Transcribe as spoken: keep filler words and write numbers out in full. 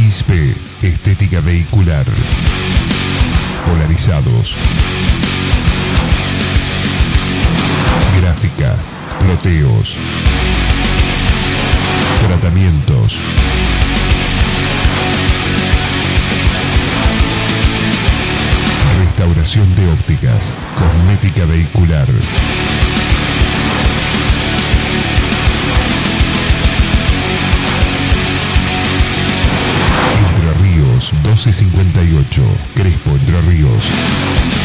X P, estética vehicular. Polarizados. Gráfica, ploteos. Tratamientos. Restauración de ópticas, cosmética vehicular. Entre Ríos doce cincuenta y ocho, Crespo, Entre Ríos.